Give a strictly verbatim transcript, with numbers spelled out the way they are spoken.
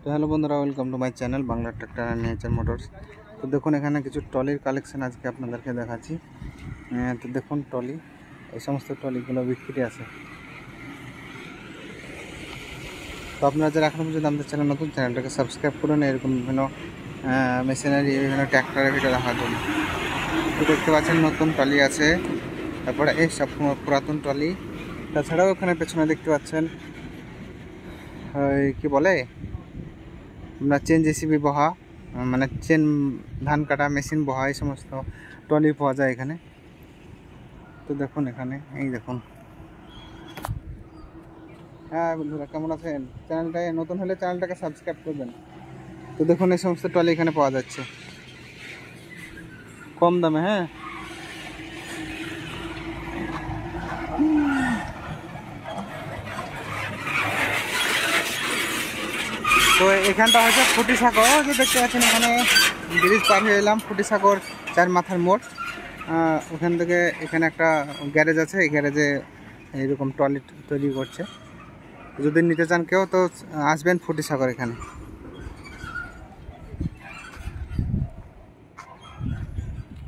তো হ্যালো বন্ধুরা, welcome to my channel Bangla tractor and nature motors. তো দেখুন এখানে কিছু ট্রলির কালেকশন আজকে আপনাদেরকে দেখাচ্ছি। তো দেখুন ট্রলি, এই সমস্ত ট্রলিগুলো বিক্রি আছে। তো আপনারা যারা এখনও পর্যন্ত আমাদের চ্যানেল নতুন, চ্যানেলটাকে সাবস্ক্রাইব করুন এরকম বিভিন্ন মেশিনারি, বিভিন্ন ট্র্যাক্টরের ভিডিও দেখার জন্য। তো দেখতে পাচ্ছেন নতুন ট্রলি আছে, তারপরে এই সব পুরাতন ট্রলি। তাছাড়াও ওখানে পেছনে দেখতে পাচ্ছেন ওই কী বলে আপনার চেন জেসিবি বহা, মানে চেন ধান কাটা মেশিন বহা, এই সমস্ত ট্রলি পাওয়া যায় এখানে। তো দেখুন এখানে এই দেখুন। হ্যাঁ বন্ধুরা, কেমন আছেন? চ্যানেলটায় নতুন হলে চ্যানেলটাকে সাবস্ক্রাইব করবেন। তো দেখুন এই সমস্ত ট্রলি এখানে পাওয়া যাচ্ছে কম দামে। হ্যাঁ, তো এখানটা হচ্ছে ফুটি সাগর, যে দেখতে পাচ্ছেন এখানে ব্রিজ পার হয়ে এলাম। ফুটি সাগর চার মাথার মোড়, ওখান থেকে এখানে একটা গ্যারেজ আছে। এই গ্যারেজে এইরকম ট্রলি তৈরি করছে। যদি নিতে চান কেউ তো আসবেন ফুটি সাগর এখানে।